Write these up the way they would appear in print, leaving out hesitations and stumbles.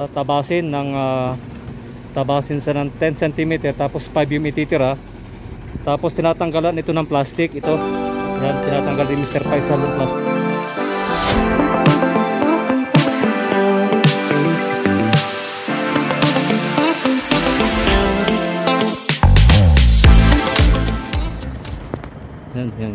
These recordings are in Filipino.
Tabasin ng tabasin sa ng 10 cm, tapos 5 yung ititira. Tapos tinatanggalan ito ng plastic. Ito yan, tinatanggal din Mr. Faisal ng plastic. Yan.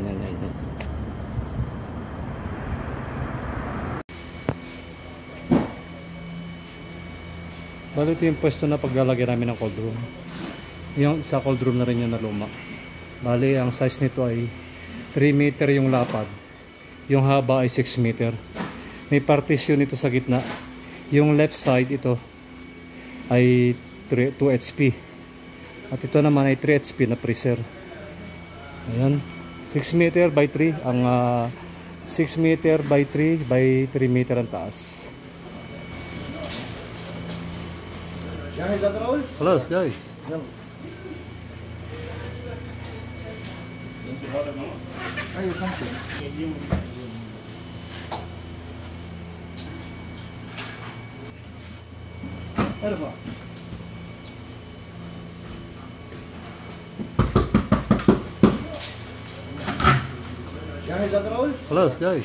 Bali, ito yung pwesto na paglalagyan namin ng cold room. Yung sa cold room na rin yung naluma. Bali, ang size nito ay 3 meter yung lapad. Yung haba ay 6 meter. May partition ito sa gitna. Yung left side ito ay 2 HP. At ito naman ay 3 HP na freezer. Ayan. 6 meter by 3 ang 6 meter by 3 by 3 meter ang taas. Hello guys. Hello guys.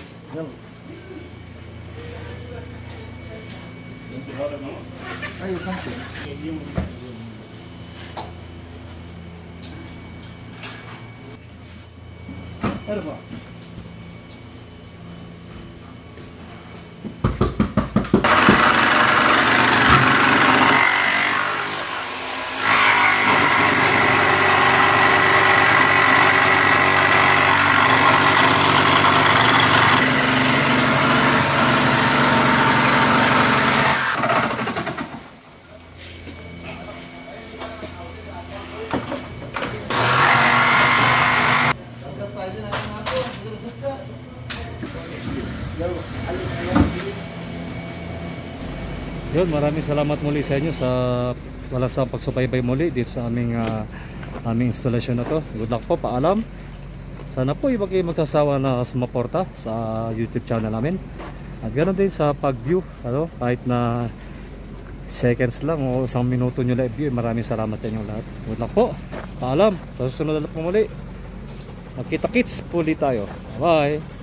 Yun, maraming salamat muli sa inyo sa wala sa pagsubaybay muli dito sa aming instalasyon na to. Good luck po, paalam. Sana po iba kayo magsasawa na sumaporta sa YouTube channel namin. At ganoon din sa pag-view, kahit na seconds lang o isang minuto nyo live view. Maraming salamat sa inyo lahat. Good luck po, paalam. Sa susunod na po muli. Magkita-kits po ulit tayo. Bye!